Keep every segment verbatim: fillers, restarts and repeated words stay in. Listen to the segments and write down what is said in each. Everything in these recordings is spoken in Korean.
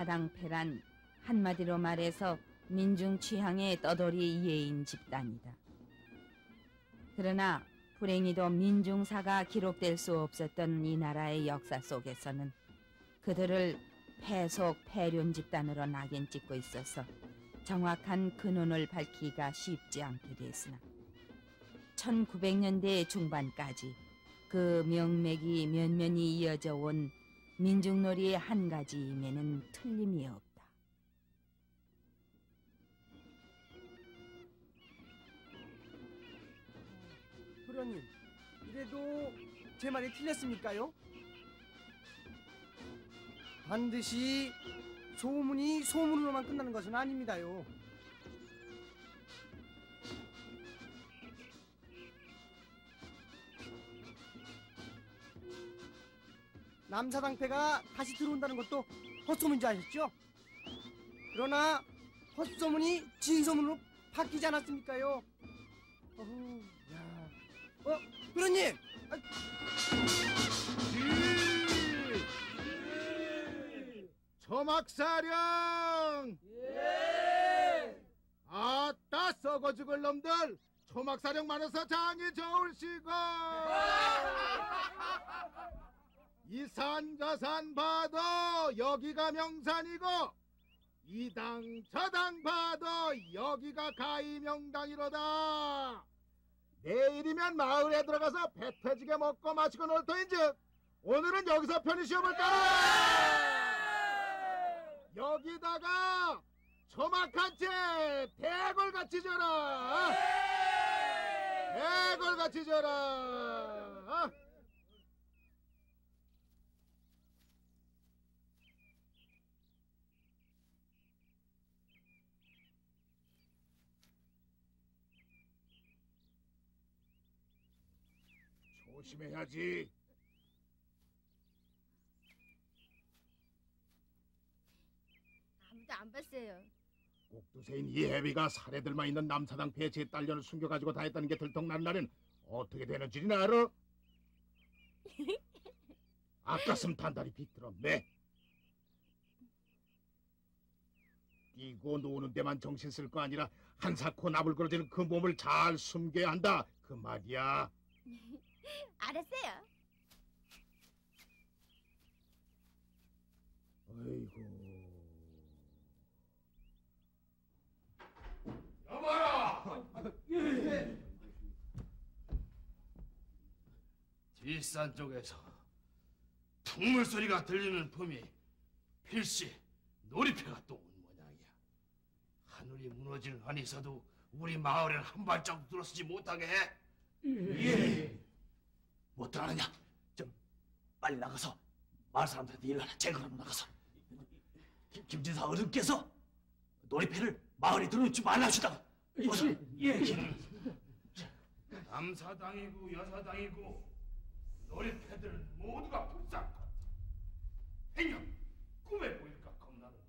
남사당패란 한마디로 말해서 민중 취향의 떠돌이 예인 집단이다. 그러나 불행히도 민중사가 기록될 수 없었던 이 나라의 역사 속에서는 그들을 패속 패륜 집단으로 낙인 찍고 있어서 정확한 근원을 밝히기가 쉽지 않게 됐으나 천구백 년대 중반까지 그 명맥이 면면이 이어져 온 민중놀이의 한 가지 임에는 틀림이 없다. 도련님, 이래도 제 말이 틀렸습니까요? 반드시 소문이 소문으로만 끝나는 것은 아닙니다요. 남사당패가 다시 들어온다는 것도 헛소문인 줄 아셨죠? 그러나 헛소문이 진소문으로 바뀌지 않았습니까요? 어후, 야. 어, 도련님! 아... 초막사령! 예! 아따 썩어 죽을 놈들! 초막사령 많아서 장이 좋을시고! 이 산 저 산 봐도 여기가 명산이고 이 당 저 당 봐도 여기가 가히 명당이로다. 내일이면 마을에 들어가서 배 터지게 먹고 마시고 놀 터인즉 오늘은 여기서 편히 쉬어볼까라. 여기다가 초막한 채 대골같이 져라. 대골같이 져라. 조심해야지. 아무도 안 봤어요. 옥두새인 이혜비가 사례들만 있는 남사당패의 제 딸년을 숨겨가지고 다 했다는 게 들통난 날엔 어떻게 되는 줄이나 알아? 아까슴 단단히 비틀었네. 뛰고 노는 데만 정신 쓸 거 아니라 한사코 나불거려지는 그 몸을 잘 숨겨야 한다. 그 말이야. 알았어요. 아이고. 여봐라! 뒷산 쪽에서 풍물 소리가 들리는 품이 필시 놀이패가 또 온 모양이야. 하늘이 무너지는 한이 있어도 우리 마을엔 한 발짝도 들어서지 못하게 해. 예. 못 들어가느냐? 좀 빨리 나가서 마을 사람들한테 일을 하나 제거하고 나가서 김, 김진사 어른께서 놀이패를 마을에 들어놓지 말라주다가 어서. 예. 남사당이고 여사당이고 놀이패들은 모두가 불쌍하다. 행여 꿈에 보일까 겁나는구나.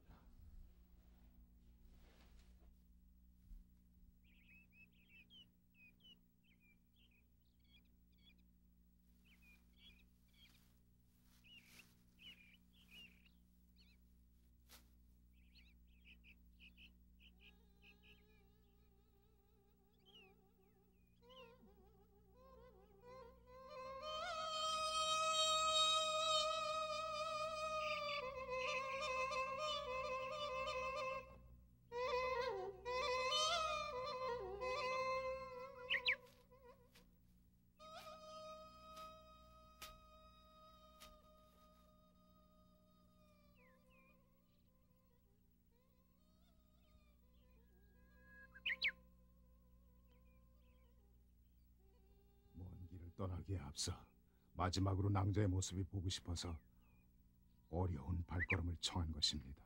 떠나기에 앞서 마지막으로 낭자의 모습이 보고 싶어서 어려운 발걸음을 청한 것입니다.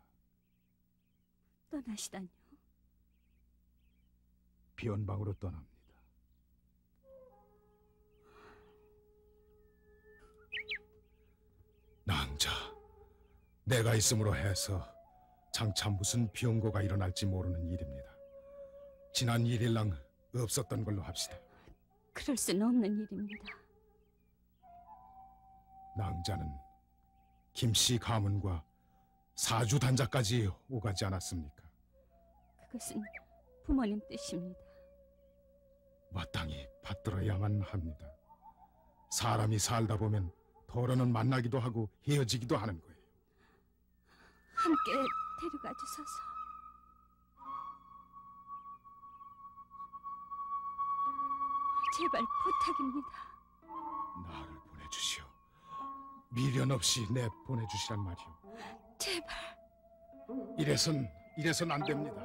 떠나시다뇨? 비원방으로 떠납니다. 낭자, 내가 있음으로 해서 장차 무슨 비용고가 일어날지 모르는 일입니다. 지난 일일랑 없었던 걸로 합시다. 그럴 수는 없는 일입니다. 낭자는 김씨 가문과 사주 단자까지 오가지 않았습니까? 그것은 부모님 뜻입니다. 마땅히 받들어야만 합니다. 사람이 살다 보면 더러는 만나기도 하고 헤어지기도 하는 거예요. 함께 데려가 주소서. 제발 부탁입니다. 나를 보내주시오. 미련 없이 내 보내주시란 말이오. 제발. 이래선 이래선 안 됩니다.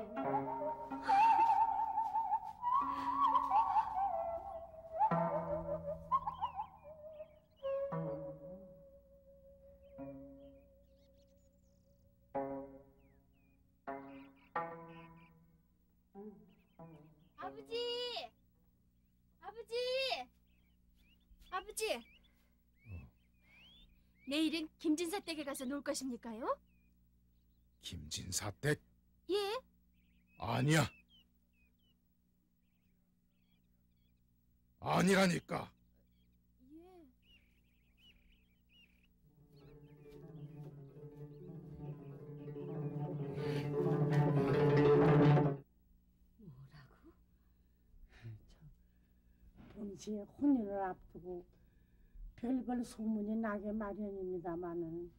아버지! 아버지! 아버지! 내일은 김진사 댁에 가서 놀 것입니까요? 김진사 댁? 예. 아니야. 아니라니까. 예. 뭐라고? 본시의 혼인을 앞두고 별별 소문이 나게 마련입니다마는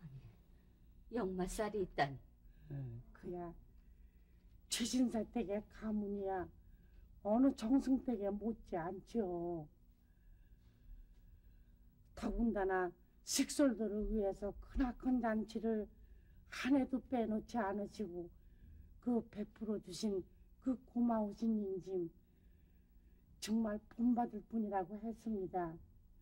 역마살이 있다니. 그야 최신사 댁의 가문이야 어느 정승 댁에 못지 않죠. 더군다나 식솔들을 위해서 크나큰 잔치를 한 해도 빼놓지 않으시고 그 베풀어 주신 그 고마우신 인심 정말 본받을 뿐이라고 했습니다.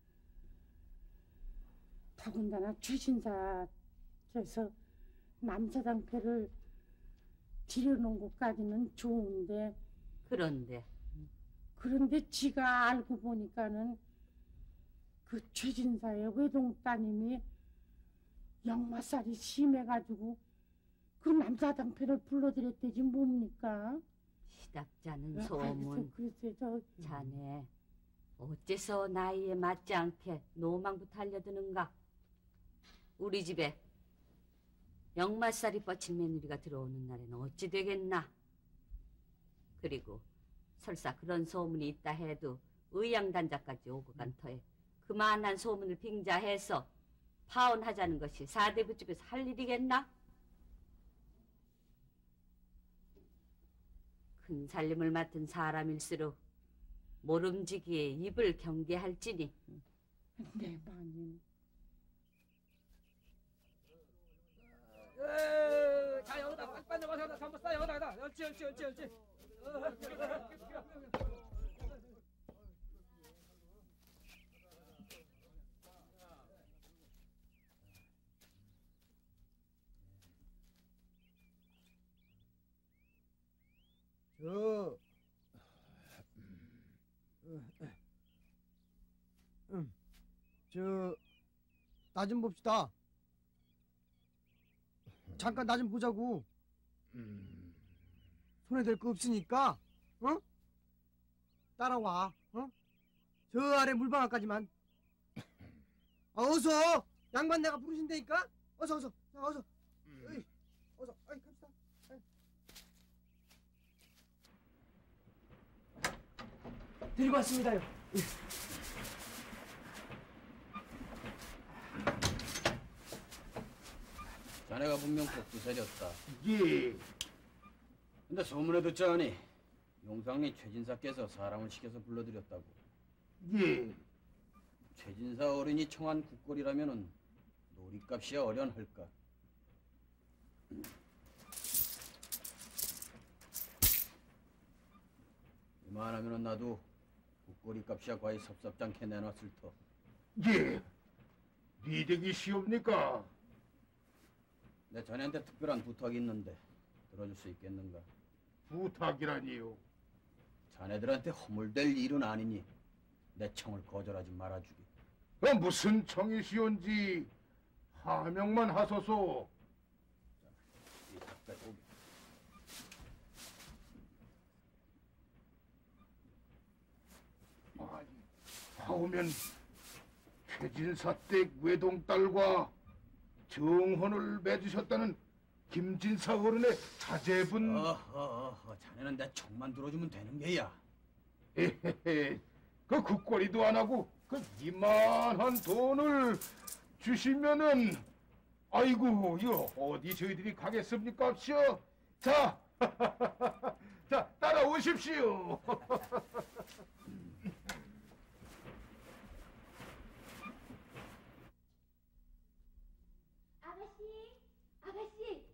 더군다나 최신사께서 남사당패를 들여놓은 것까지는 좋은데 그런데 그런데 지가 알고 보니까는 그 최진사의 외동따님이 역마살이 심해가지고 그 남사당패를 불러들였대지 뭡니까? 시답잖은 소문. 글쎄 저 자네 어째서 나이에 맞지 않게 노망부터 알려드는가? 우리 집에 역마살이 뻗친 며느리가 들어오는 날에는 어찌 되겠나? 그리고 설사 그런 소문이 있다 해도 의양단자까지 오고 간 터에 그만한 소문을 빙자해서 파혼하자는 것이 사대부 집에서 할 일이겠나? 큰 살림을 맡은 사람일수록 모름지기에 입을 경계할지니. 네 마님. 자 여기다 빨리 와서 전부 싸 여기다 여기다 옳지 옳지 옳지 옳지. 저, 음, 저, 나 좀 봅시다. 잠깐 나 좀 보자고. 음, 손에 댈 거 없으니까, 어? 따라와, 어? 저 아래 물방울까지만. 아, 어서! 양반 내가 부르신다니까? 어서, 어서, 자, 어서. 어이, 어서, 어이, 갑시다. 어이. 데리고 왔습니다요. 자네가 분명 복두세렸다. 예. 근데 소문에 듣자하니 용상리 최진사께서 사람을 시켜서 불러들였다고. 예. 최진사 어른이 청한 국골이라면은 놀이값이야 어련할까. 이만하면은 나도 국골이 값이야 과히 섭섭잖게 내놨을 터. 예. 니댁이 시옵니까? 내 자네한테 특별한 부탁이 있는데 들어줄 수 있겠는가? 부탁이라니요. 자네들한테 허물될 일은 아니니 내 청을 거절하지 말아주게. 어, 무슨 청이시온지 하명만 하소서. 이 닭배 오게. 아니, 하오면 최진사 댁 외동딸과 정혼을 맺으셨다는 김진사 어른의 자제분. 어허, 어허, 자네는 내 촉만 들어주면 되는 게야. 에헤헤, 그 국거리도 안 하고 그 이만한 돈을 주시면은 아이고 이거 어디 저희들이 가겠습니까?요. 자, 자 따라오십시오. 아가씨, 아가씨,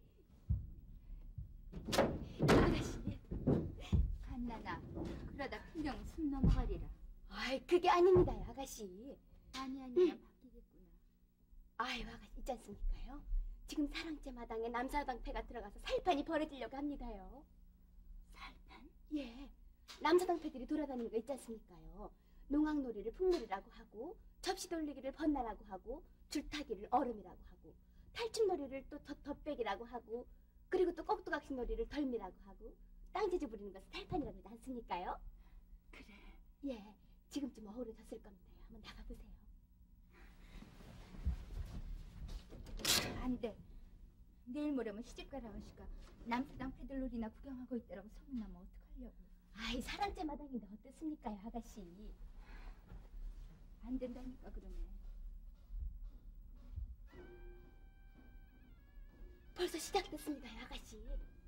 아가씨. 한나나, 그러다 풍경 숨 넘어가리라. 아이, 그게 아닙니다, 아가씨. 아니 아니야, 바뀌겠구나. 아유, 아가씨 있지 않습니까요? 지금 사랑제 마당에 남사당패가 들어가서 살판이 벌어지려고 합니다요. 살판? 예, 남사당패들이 돌아다니는 거 있지 않습니까요? 농악놀이를 풍놀이라고 하고, 접시 돌리기를 번나라고 하고, 줄타기를 얼음이라고 하고, 탈춤놀이를 또 덧덧배기라고 하고, 그리고 또 꼭두각시놀이를 덜미라고 하고, 땅지지 부리는 것을 살판이라고 하지 않습니까요? 그래. 예, 지금쯤 어우러졌을 겁니다요. 한번 나가보세요. 안 돼. 내일 모레면 시집가라 아가씨가 남사당 패들놀이나 구경하고 있더라고 소문나면 어떡하려고. 아이, 사랑제 마당인데 어떻습니까요, 아가씨. 안 된다니까 그러면. 벌써 시작됐습니다, 아가씨.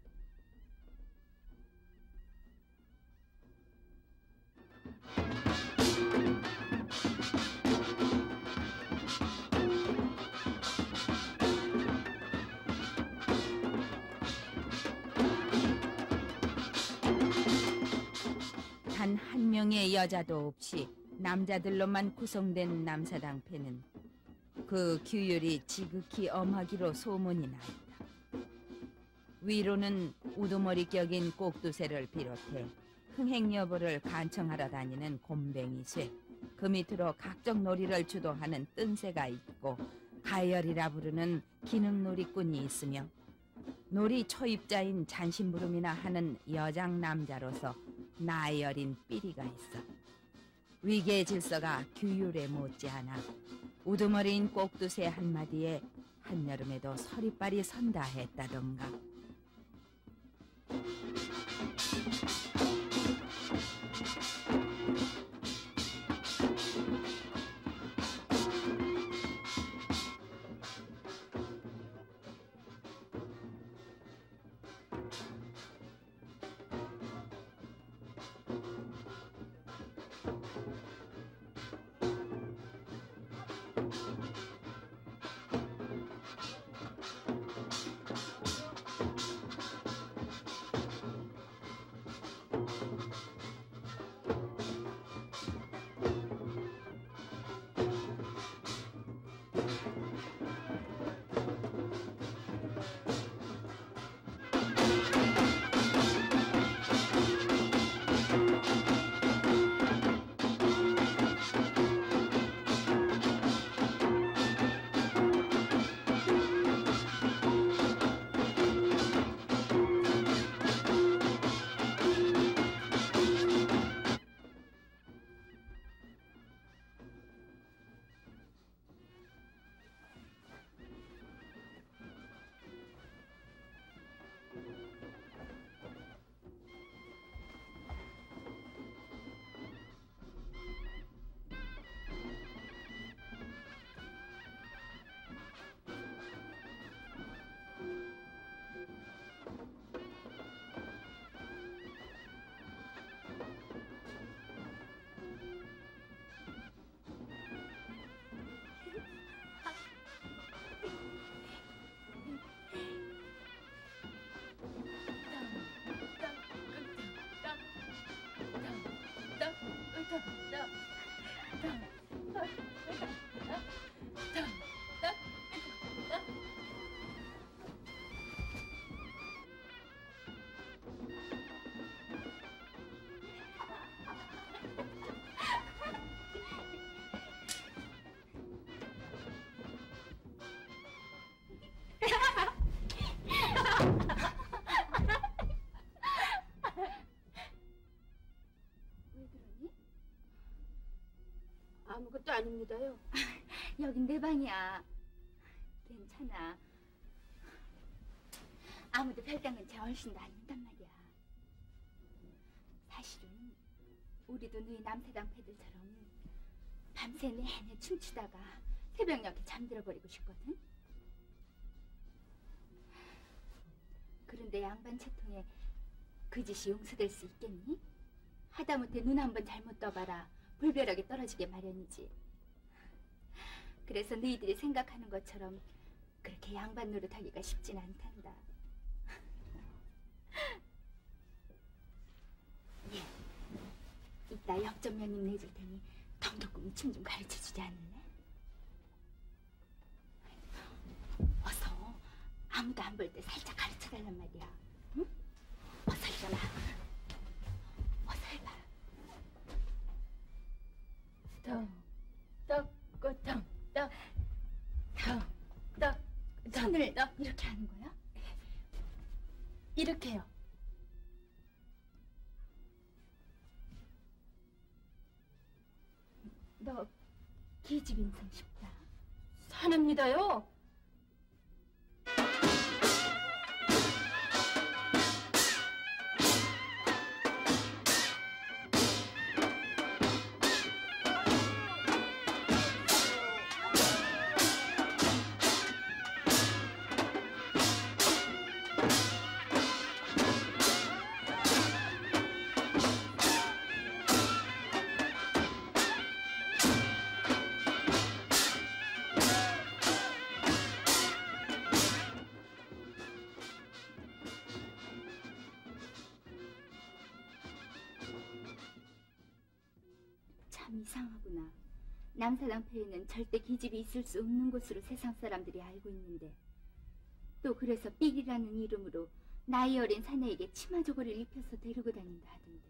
단 한 명의 여자도 없이 남자들로만 구성된 남사당패는 그 규율이 지극히 엄하기로 소문이 나 있다. 위로는 우두머리 격인 꼭두새를 비롯해 흥행 여부를 간청하러 다니는 곰뱅이새, 그 밑으로 각종 놀이를 주도하는 뜬새가 있고 가열이라 부르는 기능놀이꾼이 있으며 놀이 초입자인 잔심부름이나 하는 여장 남자로서 나이 어린 삐리가 있어. 위계 질서가 규율에 못지않아 우두머리인 꼭두새 한마디에 한여름에도 서리빨이 선다 했다던가. 아무것도 아닙니다요. 여긴 내 방이야. 괜찮아. 아무도 별당은 제 얼씬도 아닌단 말이야. 사실은 우리도 너희 남사당 패들처럼 밤새 내내 춤추다가 새벽녘에 잠들어 버리고 싶거든. 그런데 양반 채통에 그 짓이 용서될 수 있겠니? 하다못해 눈 한 번 잘못 떠봐라 불벼락에 떨어지게 마련이지. 그래서 너희들이 생각하는 것처럼 그렇게 양반 노릇하기가 쉽진 않단다. 예, 이따 역전면님 내줄 테니 덩덕궁이 춤 좀 가르쳐주지 않을래? 어서 아무도 안 볼 때 살짝 가르쳐달란 말이야. 응? 어서 일어나. 어서 해봐. 덩떡떡떡떡 덩떡 손을 이렇게 하는 거야? 이렇게요. 너 계집 인상 싶다. 사냅니다요. 참 이상하구나. 남사당패에는 절대 계집이 있을 수 없는 곳으로 세상 사람들이 알고 있는데 또 그래서 삑이라는 이름으로 나이 어린 사내에게 치마 저고리를 입혀서 데리고 다닌다 하던데.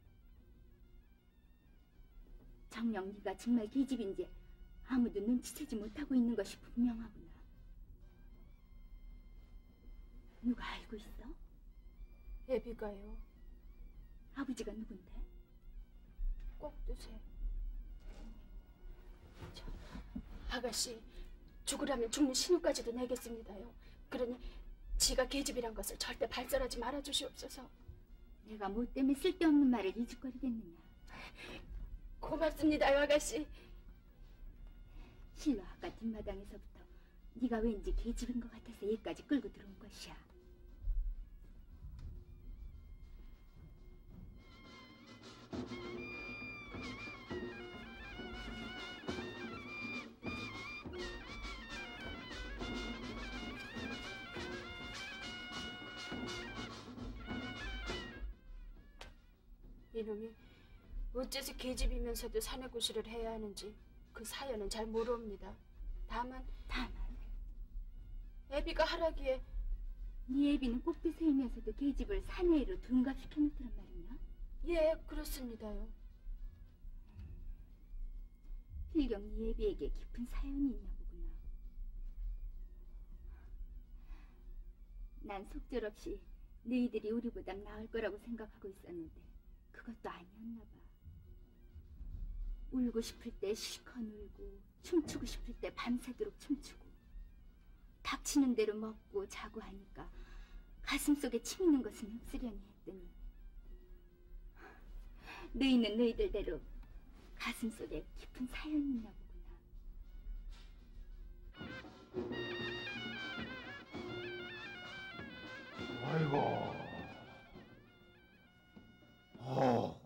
정녕 네가 정말 계집인지 아무도 눈치채지 못하고 있는 것이 분명하구나. 누가 알고 있어? 애비가요. 아버지가 누군데? 꼭 드세요. 저, 아가씨, 죽으라면 죽는 신우까지도 내겠습니다요. 그러니 지가 계집이란 것을 절대 발설하지 말아주시옵소서. 내가 뭐 때문에 쓸데없는 말을 이죽거리겠느냐. 고맙습니다요, 아가씨. 실로 아까 뒷마당에서부터 네가 왠지 계집인 것 같아서 얘까지 끌고 들어온 것이야. 이놈이 어째서 계집이면서도 사내구실을 해야 하는지 그 사연은 잘 모르옵니다. 다만 다만 애비가 하라기에 네 애비는 꼭두새이면서도 계집을 사내로 둔갑시켜놓더란 말이냐? 예, 그렇습니다요. 필경 네 애비에게 깊은 사연이 있나 보구나. 난 속절없이 너희들이 우리보다 나을 거라고 생각하고 있었는데 그것도 아니었나 봐. 울고 싶을 때 실컷 울고 춤추고 싶을 때 밤새도록 춤추고 닥치는 대로 먹고 자고 하니까 가슴속에 침 있는 것은 없으려니 했더니 너희는 너희들대로 가슴속에 깊은 사연이 있나 보구나. 아이고. 어.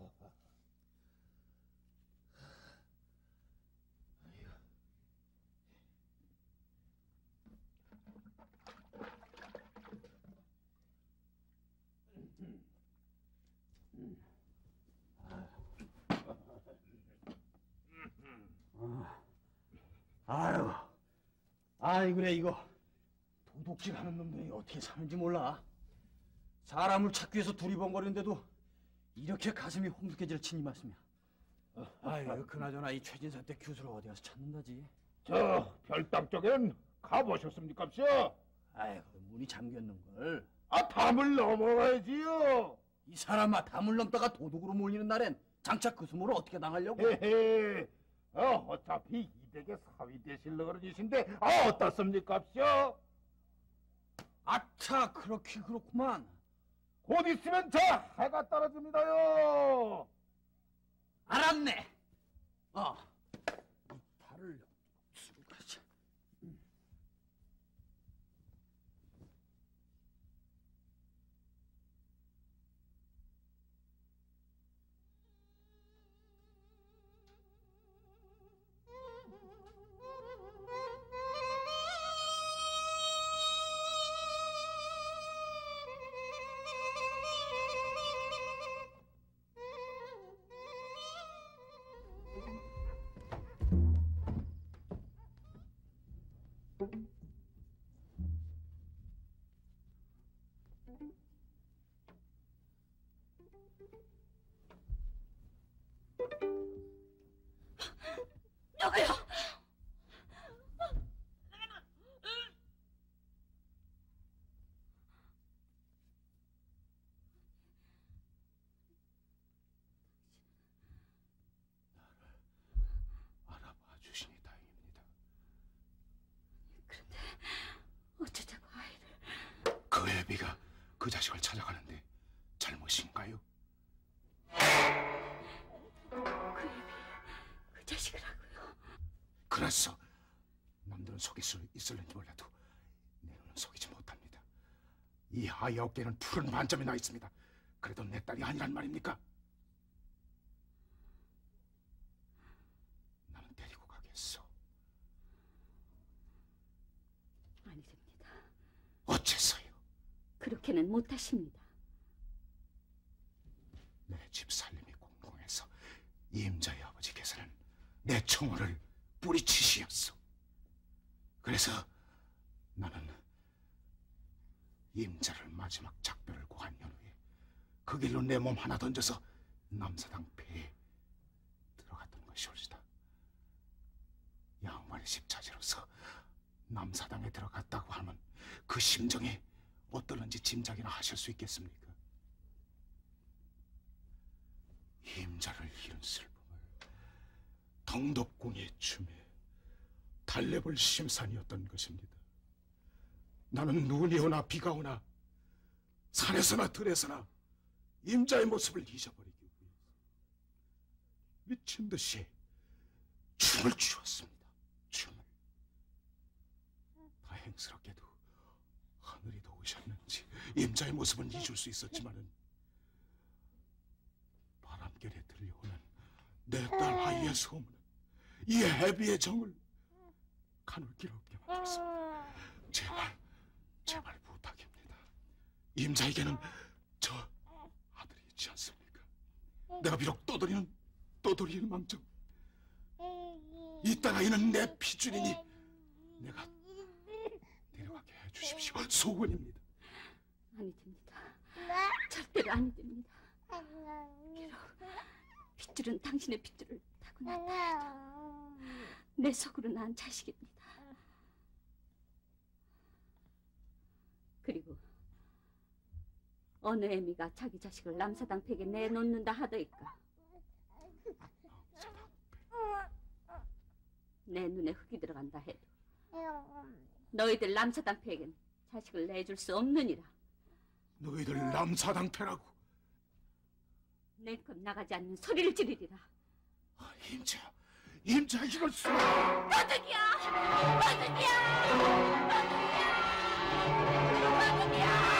아유, 아이 그래 이거 도둑질하는 놈들이 어떻게 사는지 몰라. 사람을 찾기 위해서 두리번거리는데도 이렇게 가슴이 홍두깨질 친이 말씀이야. 아유, 그나저나 이 최진사 때 교수를 어디 가서 찾는다지? 저 별당 쪽엔 가보셨습니까, 씨? 아유, 문이 잠겼는걸. 아, 담을 넘어가야지요. 이 사람아, 담을 넘다가 도둑으로 몰리는 날엔 장차 그 수모를 어떻게 당하려고? 헤헤. 어, 어차피 이댁의 사위 되실 어른이신데 아, 어떻습니까, 씨? 아차, 그렇긴 그렇구만. 곧 있으면 자 해가 떨어집니다요. 알았네. 어. 이 달을 쓰고 가자. 누구요? 알아봐 주시니 다행입니다. 그런데 어쩌자고 아이를... 그 애비가 그 자식을 찾아가는데 잘못인가요? 그 애비, 그 자식이라고요? 그래서 남들은 속일 수 있을는지 몰라도 내 눈은 속이지 못합니다. 이 아이 어깨는 푸른 반점이 나 있습니다. 그래도 내 딸이 아니란 말입니까? 나는 데리고 가겠소. 아니 됩니다. 어째서요? 그렇게는 못하십니다. 내 집 살림이 공공해서 임자의 아버지께서는 내 청혼을 뿌리치시었소. 그래서 나는 임자를 마지막 작별을 고한 연후에 그 길로 내 몸 하나 던져서 남사당 폐에 들어갔던 것이올시다. 양반의 집차지로서 남사당에 들어갔다고 하면 그 심정이 어떨는지 짐작이나 하실 수 있겠습니까? 임자를 잃은 슬픔을 덩덕궁의 춤에 달래볼 심산이었던 것입니다. 나는 눈이 오나 비가 오나 산에서나 들에서나 임자의 모습을 잊어버리기 위해서 미친 듯이 춤을 추었습니다. 춤을. 다행스럽게도 하늘이 도우셨는지 임자의 모습은 잊을 수 있었지만은 바람결에 들려오는 내 딸 아이의 소문은 이 애비의 정을 가눌길 없게 만들었습니다. 제발, 제발 부탁입니다. 임자에게는 저 아들이 있지 않습니까? 내가 비록 떠돌이는 떠돌이일 망정 이 딸 아이는 내 피줄이니 내가 데려가게 해주십시오. 소원입니다. 아니 됩니다. 절대로 아니 됩니다. 비록 핏줄은 당신의 핏줄을 타고 나타나도 내 속으로 난 자식입니다. 그리고 어느 애미가 자기 자식을 남사당 팩에 내놓는다 하더이까. 내 눈에 흙이 들어간다 해도 너희들 남사당 팩엔 자식을 내줄 수 없느니라. 너희들 남사당 패라고? 내것 나가지 않는 소리를 지르리라. 아, 임자, 임자 이럴 수... 도둑이야! 도둑이야! 도둑이야! 도둑이야!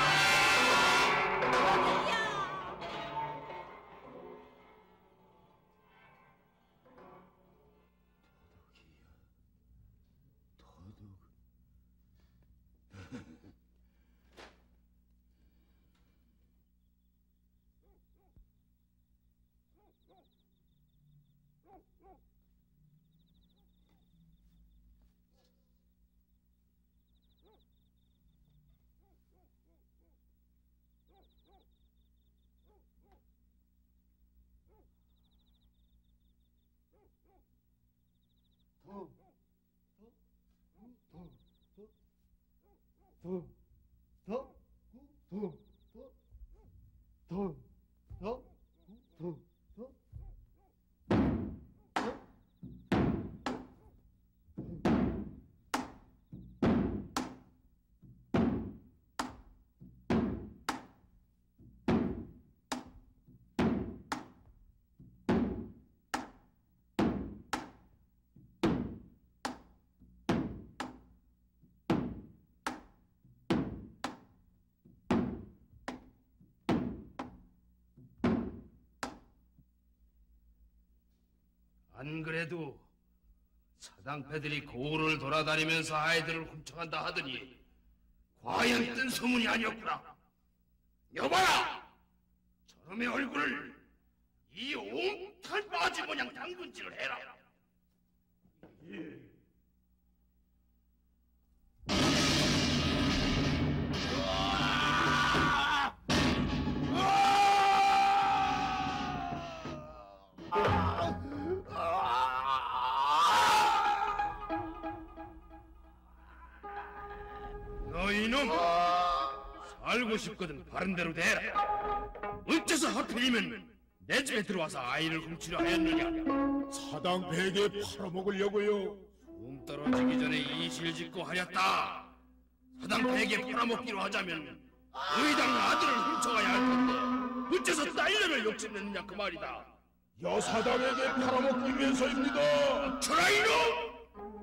안 그래도 사당패들이 고을을 돌아다니면서 아이들을 훔쳐간다 하더니 과연 뜬 소문이 아니었구나. 여봐라! 저놈의 얼굴을 이 옹탈 바지 모양 당근질을 해라. 예. 너 이놈! 살고 싶거든 바른 대로 대라. 어째서 하필이면 내 집에 들어와서 아이를 훔치려 하였느냐? 사당 베개 팔아먹으려고요. 숨 떨어지기 전에 이실 짓고 하였다. 사당 베개 팔아먹기로 하자면 의당 아들을 훔쳐가야 할 텐데 어째서 딸녀를 욕심냈느냐 그 말이다. 여사당에게 팔아먹기 위해서입니다. 저라 이놈!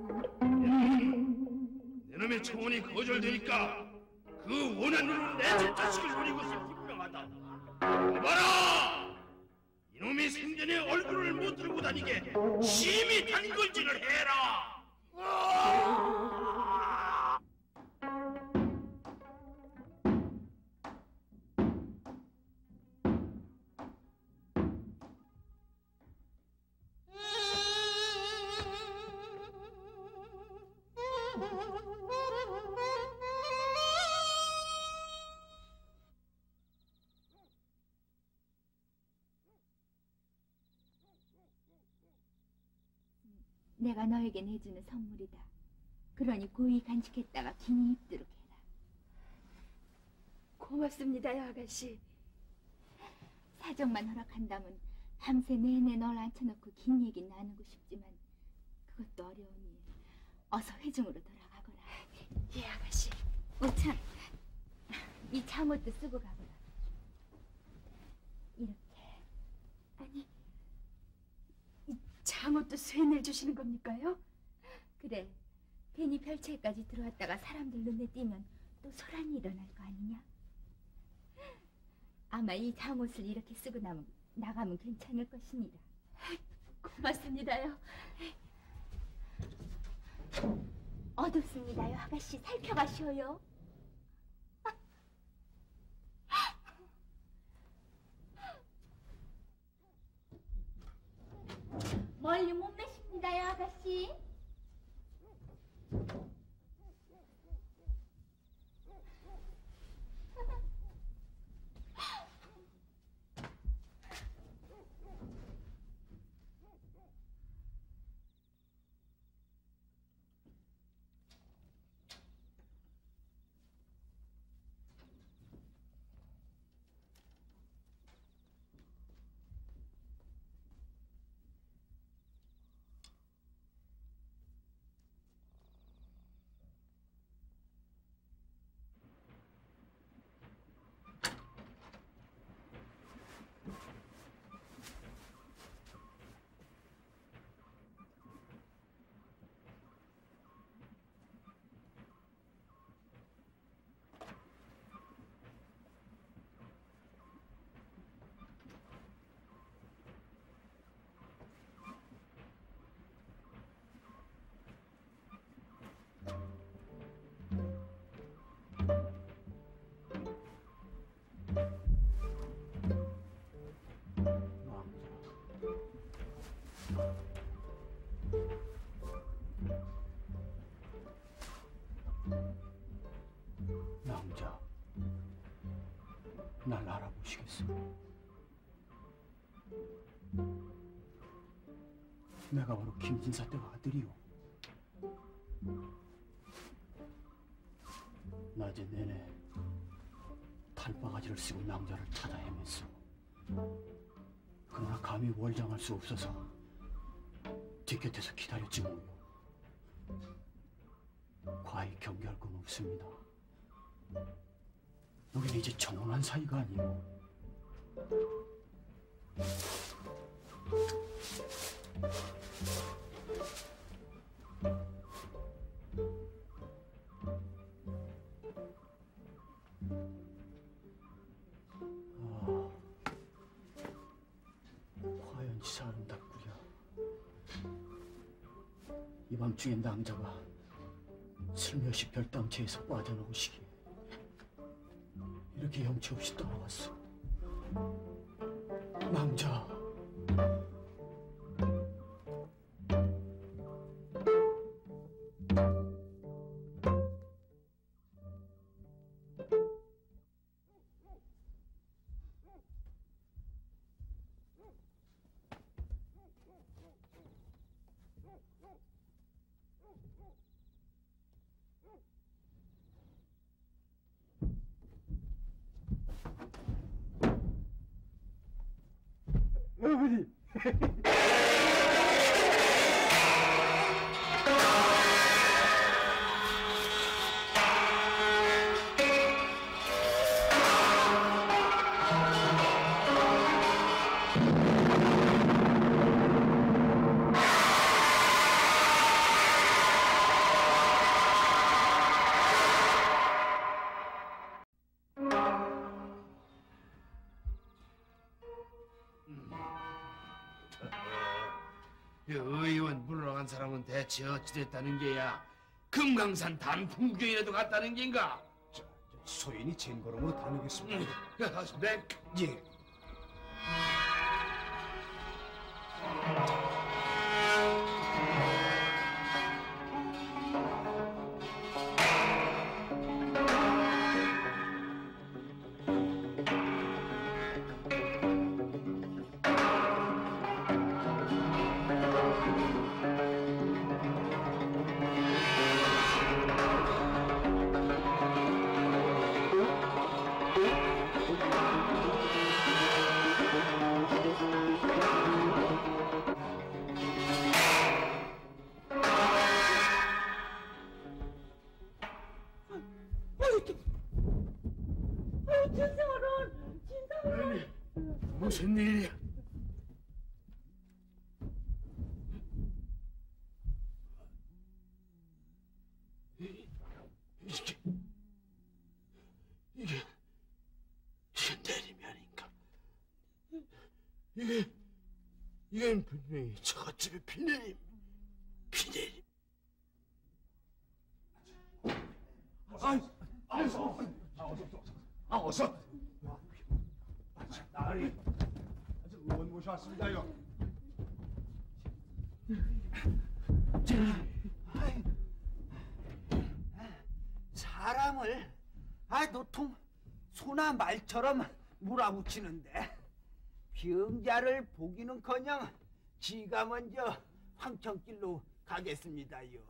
내 놈의 청혼이 거절되니까 그 원한으로 내 집 자식을 노린 것이 분명하다. 봐라! 이놈이 생전에 얼굴을 못 들고 다니게 심히 단걸질을 해라. 내가 너에게 내주는 선물이다. 그러니 고이 간직했다가 긴히 입도록 해라. 고맙습니다요, 아가씨. 사정만 허락한다면 밤새 내내 널 앉혀놓고 긴 얘기 나누고 싶지만 그것도 어려우니 어서 회중으로 돌아가거라. 예, 아가씨. 오참, 이 잠옷도 쓰고 가거라. 이렇게. 아니, 이 잠옷도 쇠낼 주시는 겁니까요? 그래, 괜히 별채까지 들어왔다가 사람들 눈에 띄면 또 소란이 일어날 거 아니냐? 아마 이 잠옷을 이렇게 쓰고 나면, 나가면 괜찮을 것이니라. 고맙습니다요. 어둡습니다요, 아가씨. 살펴가시오요. 멀리 못 매십니다요, 아가씨. 낭자, 날 알아보시겠어? 내가 바로 김진사 댁 아들이오. 낮에 내내 달바가지를 쓰고 낭자를 찾아 헤맸어. 그러나 감히 월장할 수 없어서 뒷곁에서 기다렸지 뭐요. 과히 경계할 건 없습니다. 우린 이제 정혼한 사이가 아니오. 아, 화연치 아름답구려. 이밤중에 낭자가 슬며시 별당체에서 빠져나오시기에 이렇게 염치 없이 떠나왔어. 낭자. 어머니. 의원 물러간 사람은 대체 어찌 됐다는 게야? 금강산 단풍구경이라도 갔다는 겐가? 저, 저 소인이 쟁걸음으로 다니겠습니다. 음, 네. 예. 무슨 일이야? 이게 이게 이게 내리면인가? 이게 이건 분명히 처갓집의 비내림, 비내림. 아이, 아, 어서, 아, 어서, 아, 어서. 나리, 아주 의원 모셔왔습니다요. 사람을 아 노통 소나 말처럼 몰아붙이는데 병자를 보기는커녕 지가 먼저 황천길로 가겠습니다요.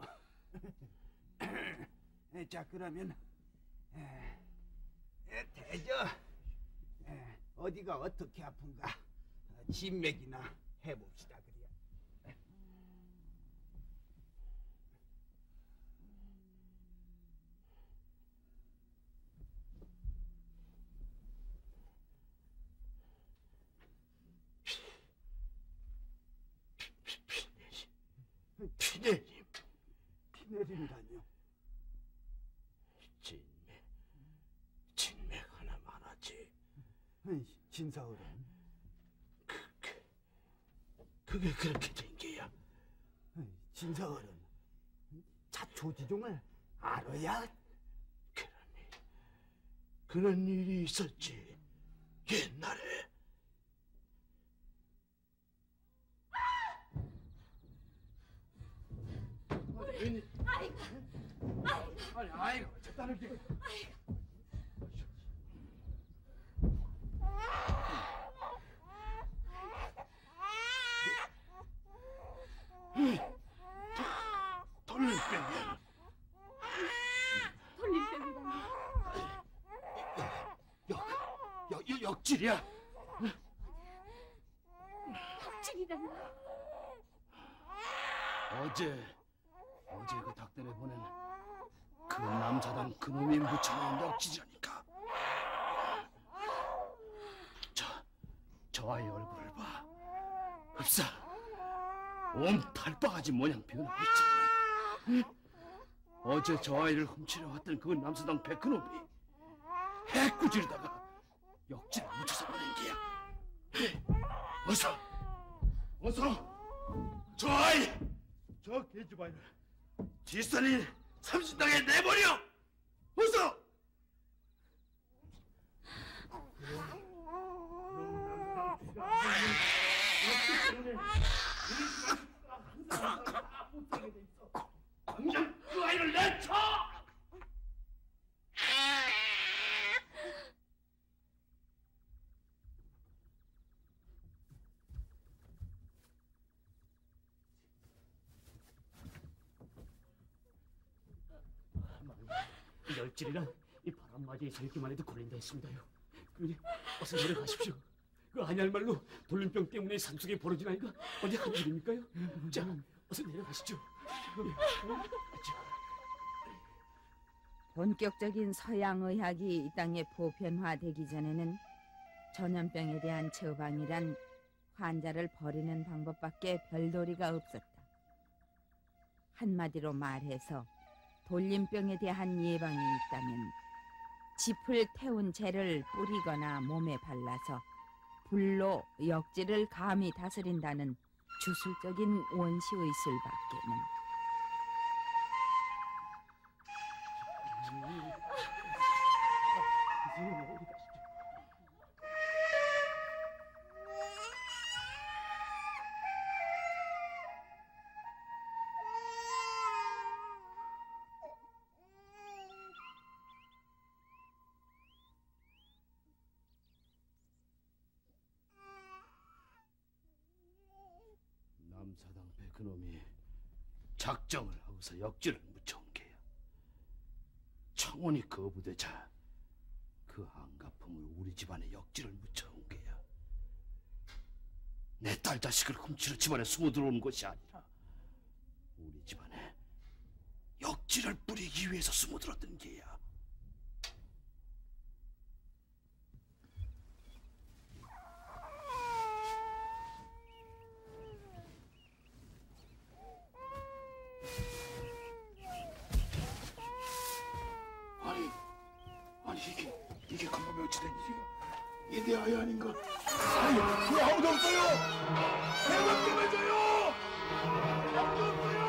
자 그러면 에, 에, 대저 에, 어디가 어떻게 아픈가 진맥이나 해봅시다 그래요. 피내림. 피내림이라뇨? 진맥, 진맥 하나만 하지. 진사어른. 그, 그, 그게 그렇게 된 게야. 진사어른. 자초지종을 알아야. 그런 일, 그런 일이 있었지. 옛날에. 아이고, 아이고, 아니, 아이고, 어쨌다는 게. 돌림병이야. 돌림병이라니. 역, 역, 역, 역질이야. 역질이라니. 어제, 어제 그 닭들에 보낸 그 남사당 그놈이 묻혀놓은 역질이라니까. 저, 저 아이 얼굴을 봐. 흡사, 온 팔바가지 모양 변하고 있잖아. 응? 어제 저 아이를 훔치려 왔던 그 남사당 백그놈이 해꾸지르다가 역질에 묻혀서 보낸 게야. 어서, 어서, 저 아이, 저 계집아이를 뒷선이 삼신당에 내버려! 어서! 당장 그 아이를 내쳐! 열질이라 이 바람맞이에서 읽기만 해도 걸린다 했습니다요. 그러니 어서 내려가십시오. 그 아니할 말로 돌림병 때문에 산속에 벌어진 아이가 어디 한 일입니까요? 자, 어서 내려가시죠. 본격적인 서양 의학이 이 땅에 보편화되기 전에는 전염병에 대한 처방이란 환자를 버리는 방법밖에 별도리가 없었다. 한마디로 말해서 돌림병에 대한 예방이 있다면 짚을 태운 재를 뿌리거나 몸에 발라서 불로 역지를 감히 다스린다는 주술적인 원시의술 밖에는. 남사당패 그놈이 작정을 하고서 역지를 묻혀온 게야. 청원이 거부되자 그 한가품을 우리 집안에 역지를 묻혀온 게야. 내 딸 자식을 훔치러 집안에 숨어 들어오는 것이 아니라 우리 집안에 역지를 뿌리기 위해서 숨어 들었던 게야. 아니, 아니 이게 이게 간밤에 어찌된 일이야? 이게 내 아이 아닌가? 아니, 왜 아무도 없어요? 대답 좀 해줘요! 아무도 없어요!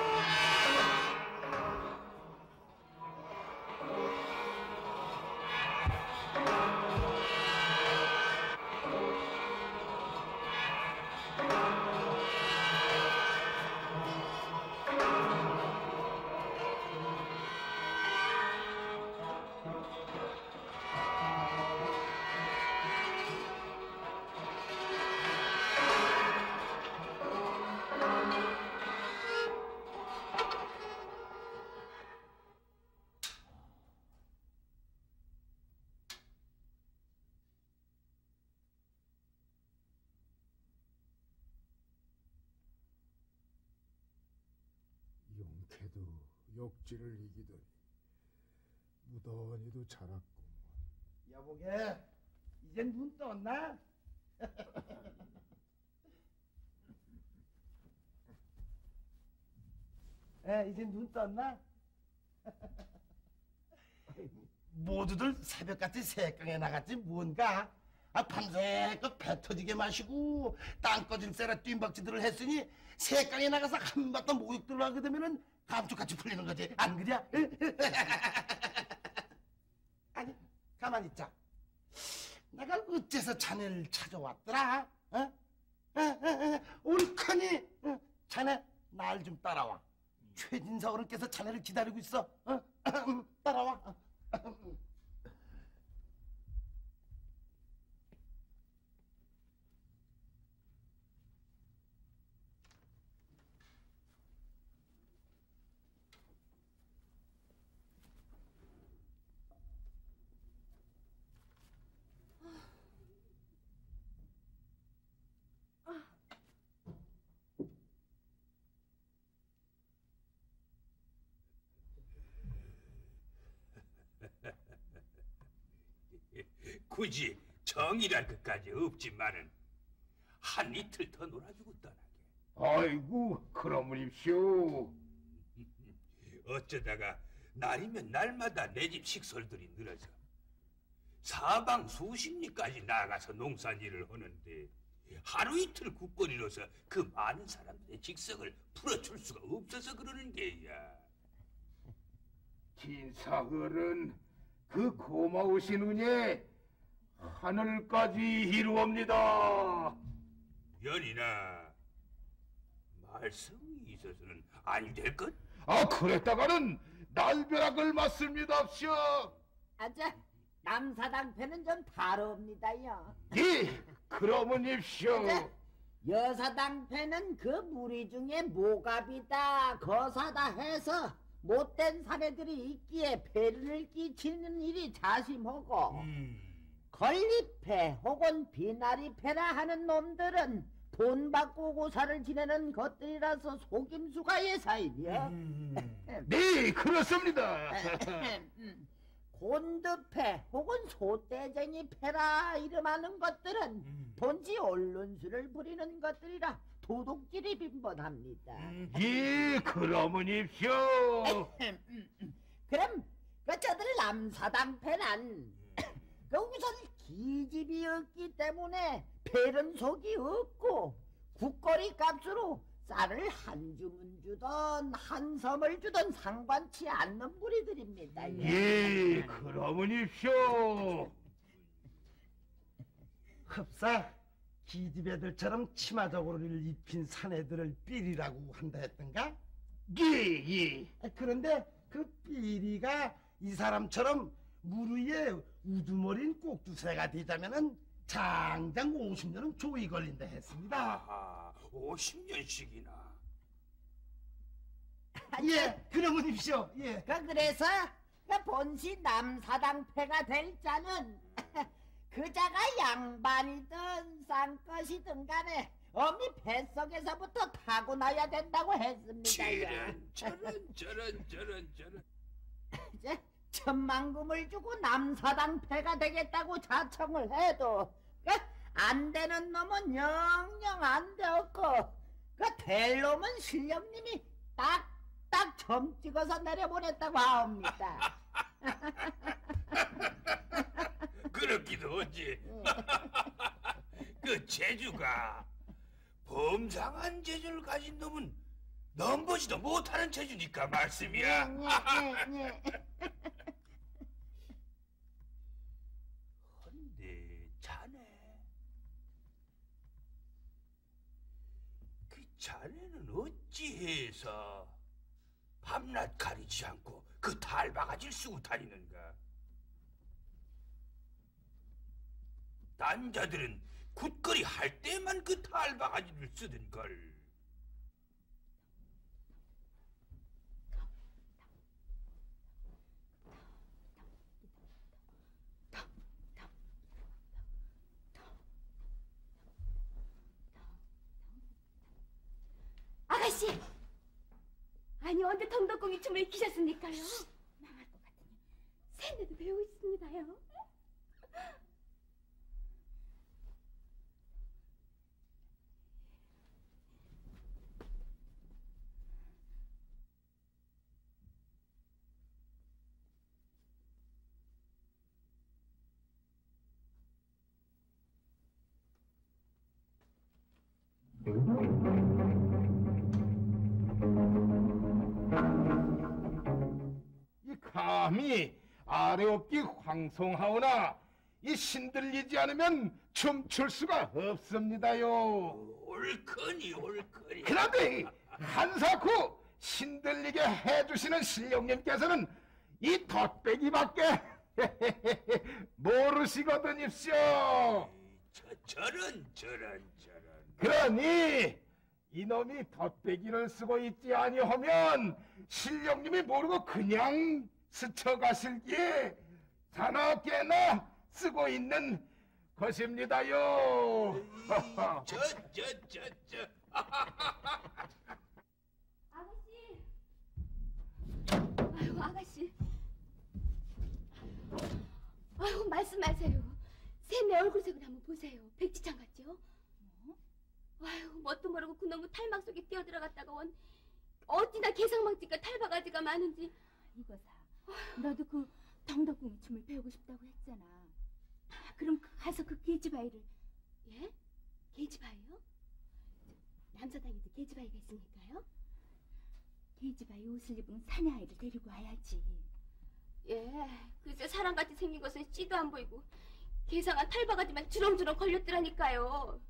용케도 역지를 이기더니 무더니도 자랐구먼. 여보게, 이젠 눈 떴나? 에, 이젠 눈 떴나? 모두들 새벽같이 새강에 나갔지 뭔가. 아, 밤새껏 배 터지게 마시고 땅꺼질 쎄라 뜀박지들을 했으니 새강에 나가서 한바탕 목욕들을 하게 되면은 감쪽같이 풀리는 거지, 안 그래? 아니, 가만히 있자. 내가 어째서 자네를 찾아왔더라? 어? 어, 어, 어, 옳거니, 어, 자네 날 좀 따라와. 최진사 어른께서 자네를 기다리고 있어. 어? 따라와. 굳이 정이랄 것까지 없지만은 한 이틀 더 놀아주고 떠나게. 아이고, 그러므립시오. 어쩌다가 날이면 날마다 내 집 식솔들이 늘어서 사방 수십 리까지 나가서 농산일을 하는데 하루 이틀 국거리로서 그 많은 사람들의 직성을 풀어줄 수가 없어서 그러는 게야. 진사흘은 그 고마우신 은혜 하늘까지 이루옵니다. 연이나 말씀이 있어서는 아니 될 것? 아 그랬다가는 날벼락을 맞습니다쇼. 아자, 남사당패는 좀 다릅니다요. 예, 그러므니쇼. 여사당패는 그 무리 중에 모갑이다 거사다 해서 못된 사례들이 있기에 폐를 끼치는 일이 자심하고 음. 건리패 혹은 비나리패라 하는 놈들은 돈 받고 고사를 지내는 것들이라서 속임수가 예사이며 음. 네 그렇습니다. 곤드패 혹은 소떼쟁이 패라 이름하는 것들은 음. 본지 언론수를 부리는 것들이라 도둑질이 빈번합니다. 음. 예 그러므니쇼. 그럼 그 저들 남사당패는 그 우선 기집이 없기 때문에 벨은 속이 없고 국거리 값으로 쌀을 한 주문 주던 한 섬을 주던 상관치 않는 무리들입니다. 예, 그러므니쇼. 흡사 기집애들처럼 치마저고리를 입힌 사내들을 삘이라고 한다 했던가? 예, 예. 그런데 그 삘이가 이 사람처럼 무르에 우두머린 꼭두새가 되자면은 장장 오십 년은 조이 걸린다 했습니다. 아하, 오십 년씩이나. 예, 그러므십시오. 예. 그 그래서 그 본시 남사당패가 될 자는 그자가 양반이든 쌍것이든 간에 어미 뱃속에서부터 타고나야 된다고 했습니다. 저런 저런 저런 저런 저런. 이제 천만금을 주고 남사당패가 되겠다고 자청을 해도 그 안 되는 놈은 영영 안 되었고 그 될 놈은 신령님이 딱딱 점 찍어서 내려보냈다고 하옵니다. 그렇기도 하지. 그 재주가 범상한 재주를 가진 놈은 넘보지도 못하는 재주니까 말씀이야. 헌데 자네, 그 자네는 어찌해서 밤낮 가리지 않고 그 달바가지를 쓰고 다니는가? 남자들은 굿거리 할 때만 그 달바가지를 쓰던걸. 아가씨! 아니 언제 덩덕궁이 춤을 익히셨습니까요? 망할 것 같으니 샌드도 배우고 있습니다요. 이 감히 아래옵기 황송하오나 이 신들리지 않으면 춤출 수가 없습니다요. 옳거니 옳거니. 그런데 한사코 신들리게 해주시는 신령님께서는 이 덧배기밖에 모르시거든입쇼. 저, 저런 저런 저런. 그러니 이놈이 덧배기를 쓰고 있지 아니하면 신령님이 모르고 그냥 스쳐가실기에 사납게나 쓰고 있는 것입니다요. 저 저 저 저. 아가씨. 아유 아가씨. 아유 말씀하세요. 새 내 얼굴색을 한번 보세요. 백지창 같죠? 뭐? 아유 뭣도 모르고 그놈의 탈막 속에 뛰어들어갔다가 원 어찌나 개성망치가 탈바가지가 많은지. 이거사, 너도 그 덩덕궁이 춤을 배우고 싶다고 했잖아. 그럼 가서 그 계집아이를. 예? 계집아이요? 남사당에도 계집아이가 있으니까요? 계집아이 옷을 입은 사내아이를 데리고 와야지. 글쎄 사람같이 생긴 것은 씨도 안 보이고 개상한 탈바가지만 주렁주렁 걸렸더라니까요.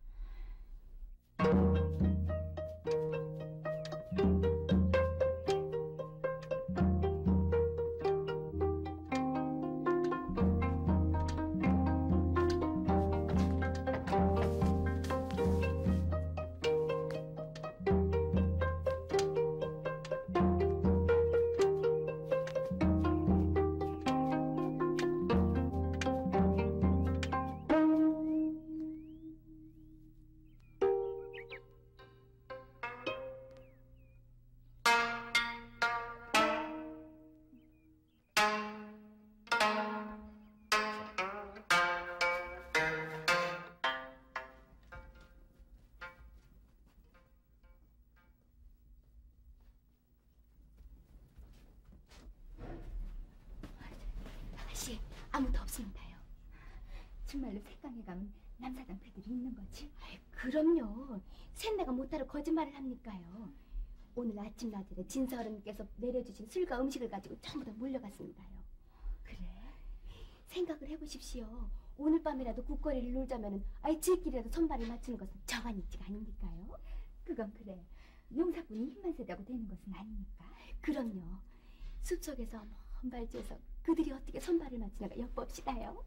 아무도 없습니다요. 정말로 색강에 가면 남사당 패들이 있는 거지? 아이, 그럼요. 셋내가 못하러 거짓말을 합니까요. 오늘 아침 낮에 진서어른께서 내려주신 술과 음식을 가지고 전부 다 몰려갔습니다요. 그래? 생각을 해보십시오. 오늘 밤이라도 국거리를 놀자면은 아이 지끼리라도 손발을 맞추는 것은 정한이치가 아닙니까요? 그건 그래. 용사꾼이 힘만 세다고 되는 것은 아니니까. 그럼요. 숲속에서 먼 발지에서 그들이 어떻게 손발을 맞추는가 엿봅시다요.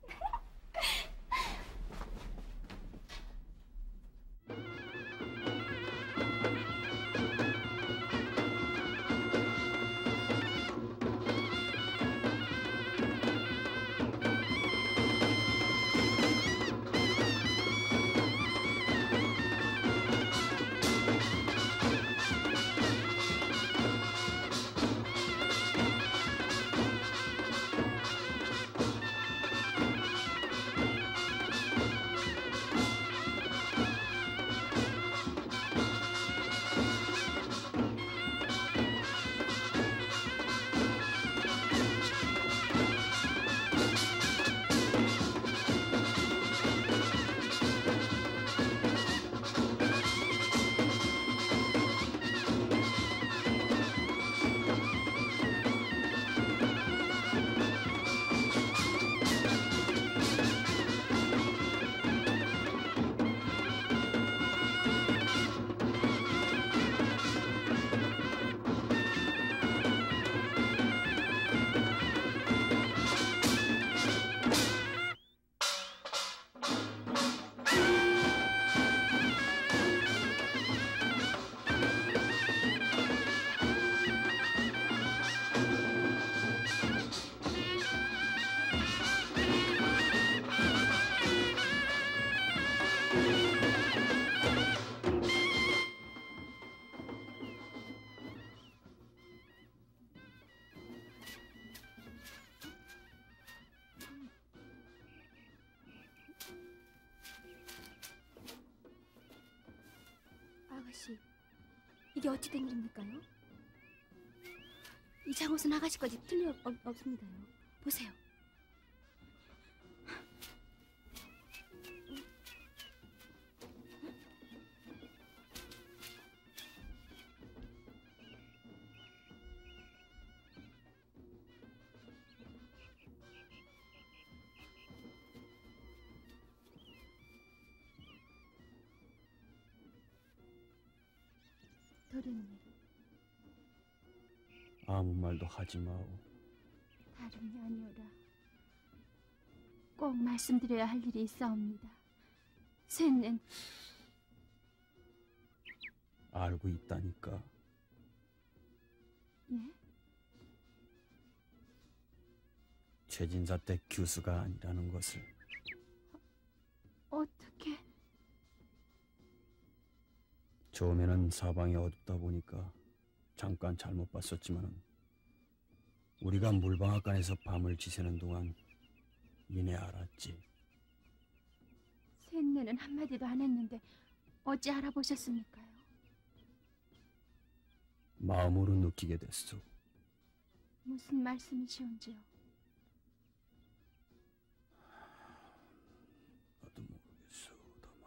아가씨, 이게 어찌 된 일입니까요? 이 장옷은 아가씨 거지 틀려 없, 없습니다요. 보세요. 도련님, 아무 말도 하지 마오. 다름이 아니오라. 꼭 말씀드려야 할 일이 있사옵니다. 셋는 알고 있다니까. 예? 최진사 때 교수가 아니라는 것을. 어떻게? 처음에는 사방이 어둡다 보니까 잠깐 잘못 봤었지만은 우리가 물방앗간에서 밤을 지새는 동안 이내 알았지. 셋내는 한마디도 안 했는데 어찌 알아보셨습니까요? 마음으로 느끼게 됐소. 무슨 말씀이시온지요? 나도 모르겠소.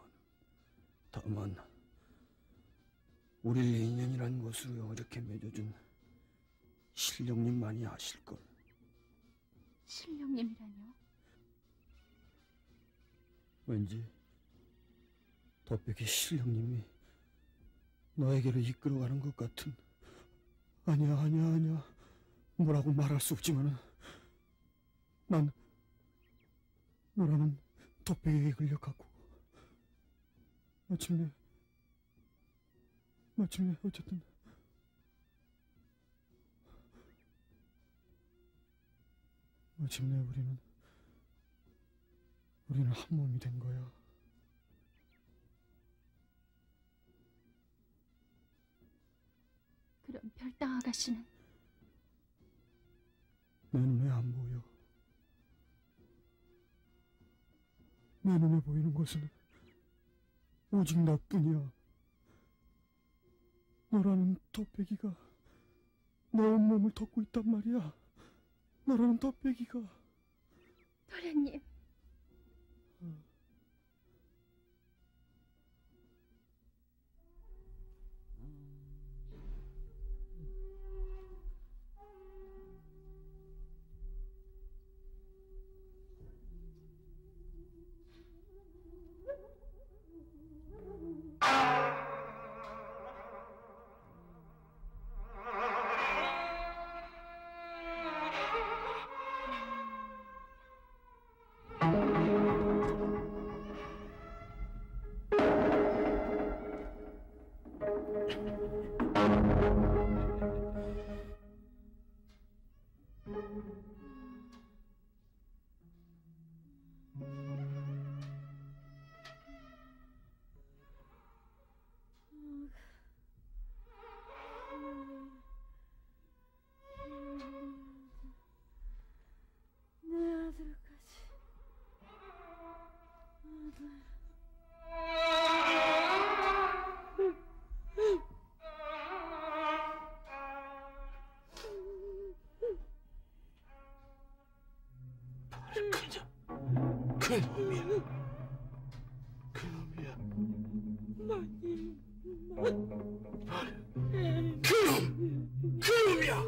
다만 다만 우릴 인연이란 것으로 이렇게 맺어준 신령님만이 아실걸. 신령님이라뇨? 왠지 덧백이 신령님이 너에게로 이끌어가는 것 같은. 아니야 아니야 아니야 뭐라고 말할 수 없지만은 난 너라는 덧백에게 끌려가고 마침내 마침내 어쨌든 마침내 우리는 우리는 한 몸이 된 거야. 그럼 별당 아가씨는? 내 눈에 안 보여. 내 눈에 보이는 것은 오직 나뿐이야. 너라는 덧배기가 내 온몸을 덮고 있단 말이야. 너라는 덧배기가. 도련님. 그놈이야. 그놈이야. 그놈! 그놈이야!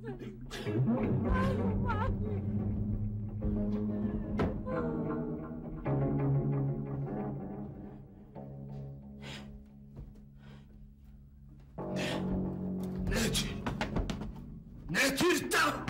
내 뒤, 내 뒤를 따라!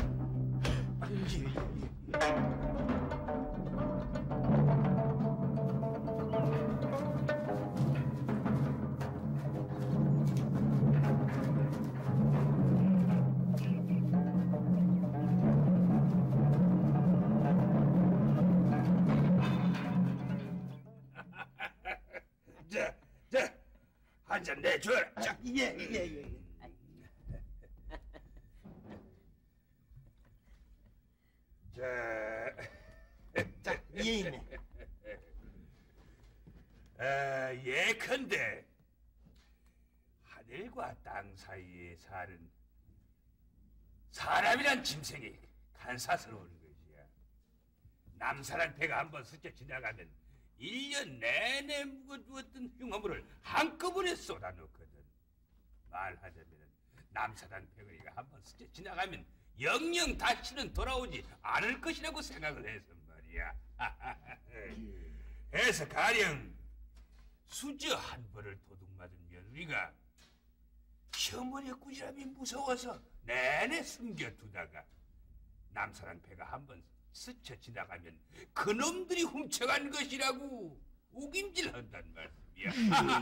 자, 자, 한 잔 내줘라. 자, 예, 예, 예. 자, 자, 예이네. 아, 예컨대 하늘과 땅 사이에 사는 사람이란 짐승이 간사스러운 것이야. 남사랑 배가 한번 스쳐 지나가면 일 년 내내 묵어두었던 흉어물을 한꺼번에 쏟아놓거든. 말하자면 남사당 패거리가 한번 스쳐 지나가면 영영 다시는 돌아오지 않을 것이라고 생각을 해서 말이야. 해서 가령 수저 한 벌을 도둑맞은 며느리가 시어머니의 꾸지람이 무서워서 내내 숨겨두다가 남사랑 배가 한번 스쳐 지나가면 그놈들이 훔쳐간 것이라고 우김질한단 말이야.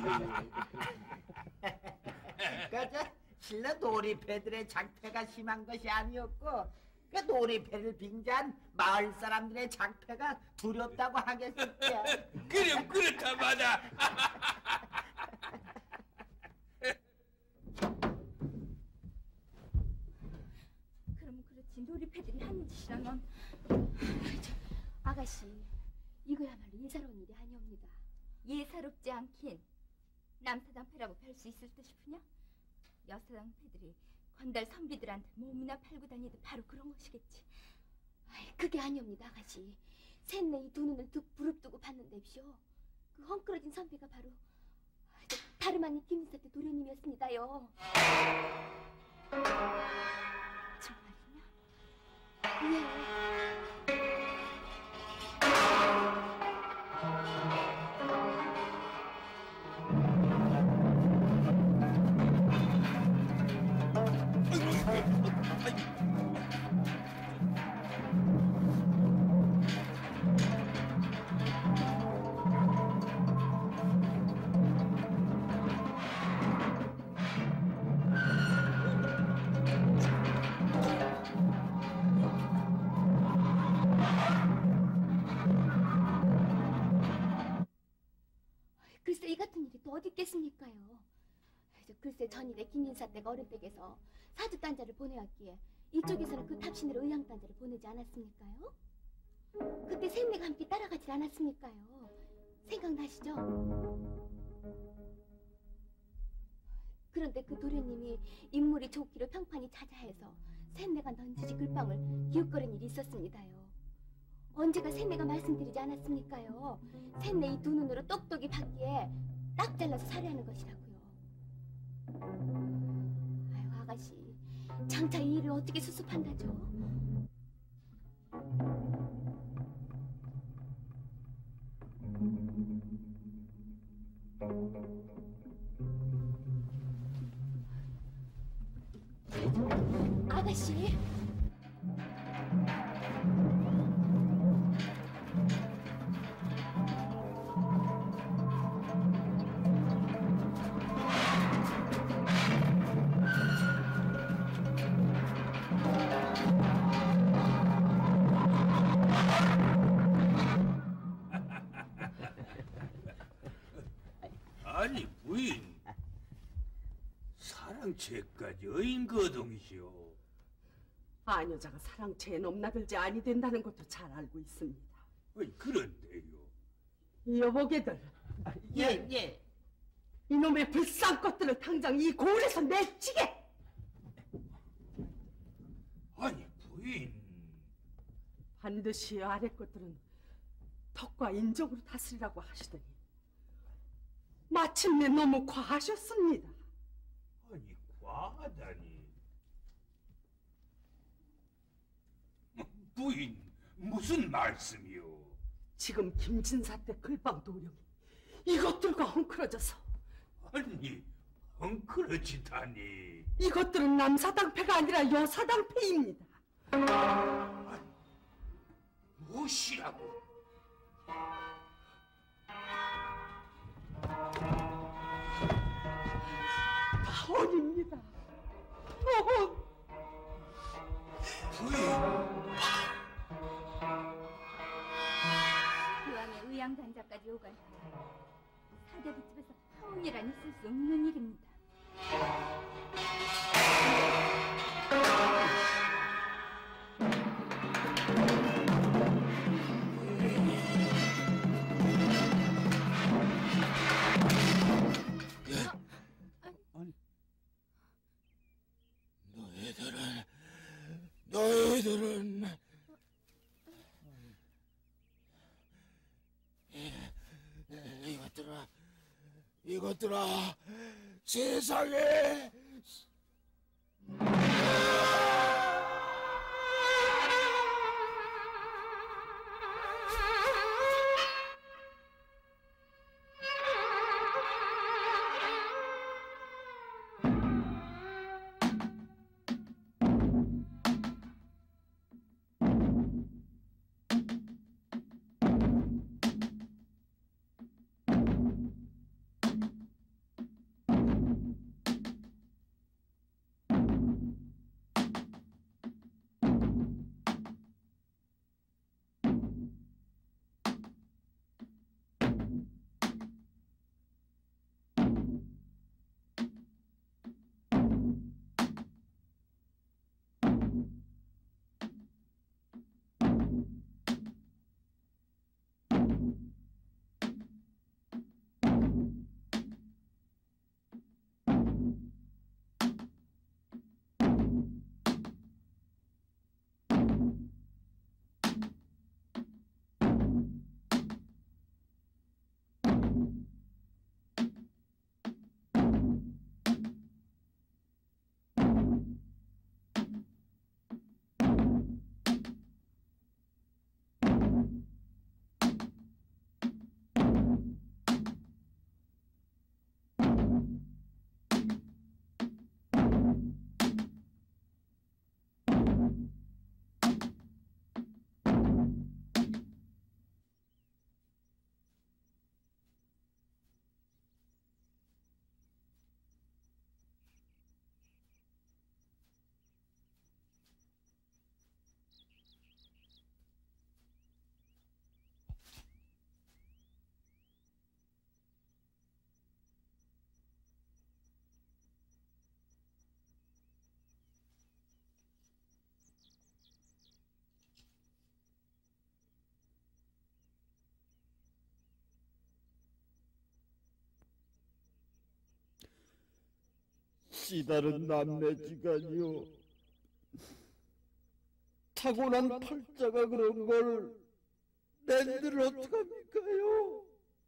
그저 실내 놀이패들의 장패가 심한 것이 아니었고 그 놀이패를 빙자한 마을 사람들의 장패가 두렵다고 하겠었지야. 그럼 그렇다 마다. 그럼 그렇지 놀이패들이 하는 짓이란 넌 아가씨 이거야말로 예사로운 일이 아니옵니다. 예사롭지 않긴 남사당패라고 별 수 있을 듯 싶으냐? 여사당패들이 건달 선비들한테 몸이나 팔고 다니듯 바로 그런 것이겠지. 아이, 그게 아니옵니다 아가씨. 셋내 이 두 눈을 두 부릅뜨고 봤는데쇼. 그 헝클어진 선비가 바로 다름 아닌 김사태 도련님이었습니다요. 정말이냐? 예. 것도 어디 있겠습니까요? 저 글쎄 전일에 김인사 댁 어른댁에서 사주 단자를 보내왔기에 이쪽에서는 그 탑신으로 의향 단자를 보내지 않았습니까요? 그때 셋내가 함께 따라가지 않았습니까요? 생각나시죠? 그런데 그 도련님이 인물이 좋기로 평판이 자자해서 셋내가 넌지시 글방을 기웃거린 일이 있었습니다요. 언제가 셋내가 말씀드리지 않았습니까요? 셋내 이 두 눈으로 똑똑이 봤기에 딱 잘라서 살해하는 것이라고요. 아유 아가씨, 장차 이 일을 어떻게 수습한다죠? 아가씨. 아니 부인, 사랑채까지 어인 거동이시오. 아녀자가 사랑채에 넘나들지 아니 된다는 것도 잘 알고 있습니다. 아니 그런데요. 여보게들. 예, 예. 이놈의 불쌍 것들을 당장 이 고을에서 내치게. 아니 부인. 반드시 아래 것들은 덕과 인정으로 다스리라고 하시더니 마침내 너무 과하셨습니다. 아니 과하다니. 부인 무슨 말씀이요? 지금 김진사 때 글방 도령이 이것들과 헝클어져서. 아니 헝클어지다니. 이것들은 남사당패가 아니라 여사당패입니다. 아니, 무엇이라고? 헌입니다. 헌. 부인. 그 안에 의향 단자까지 오간 사대부 집에서 파혼이란 있을 수 없는 일입니다. 너희들은 너희들은 이것들아 이것들아 세상에 씨다른 남매지간이요. 타고난 팔자가 그런 걸 낸들 어떡합니까요?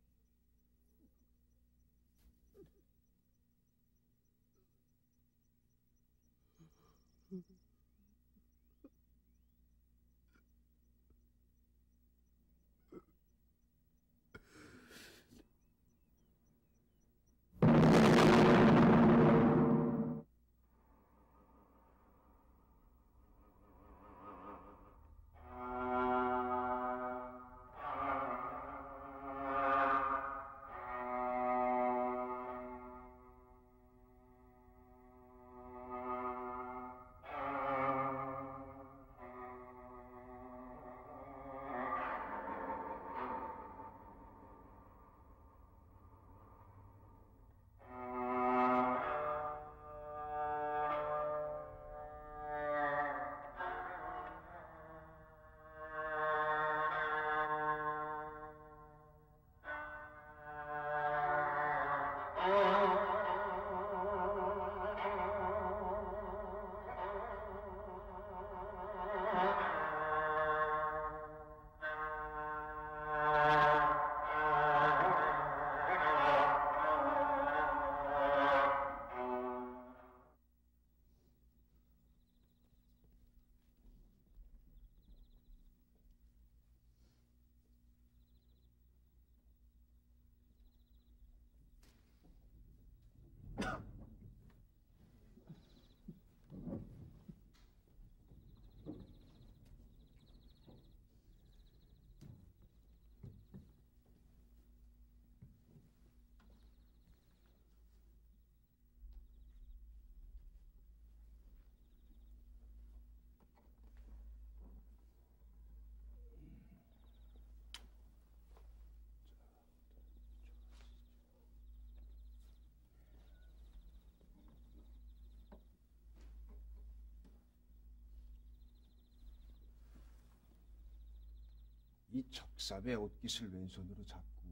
이 적삼의 옷깃을 왼손으로 잡고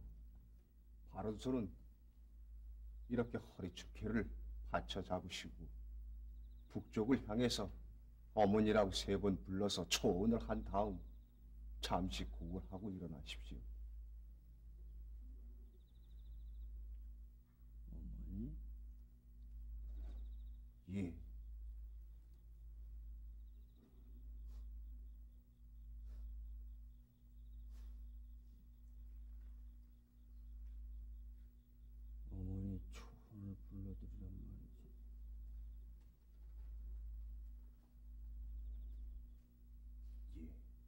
바른손은 이렇게 허리춤결을 받쳐 잡으시고 북쪽을 향해서 어머니라고 세 번 불러서 초언을 한 다음 잠시 곡을 하고 일어나십시오. 어머니? 예. 어머니 초혼을 불러드리란 말이지. 예.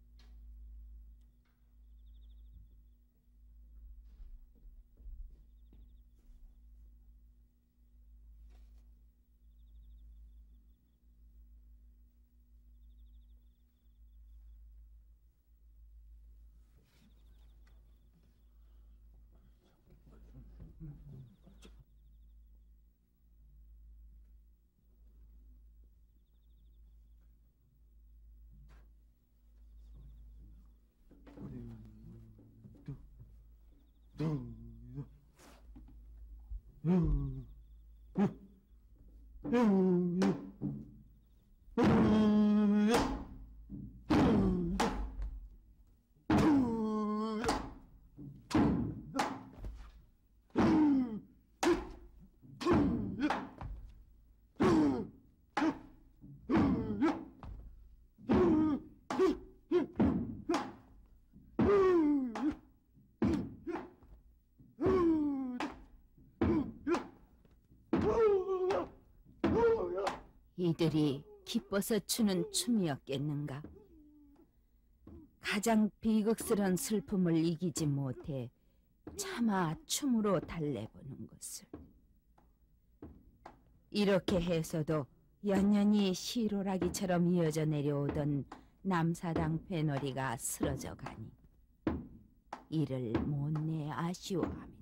이들이 기뻐서 추는 춤이었겠는가? 가장 비극스런 슬픔을 이기지 못해 차마 춤으로 달래보는 것을. 이렇게 해서도 연연히 시로라기처럼 이어져 내려오던 남사당 배너리가 쓰러져 가니 이를 못내 아쉬워합니다.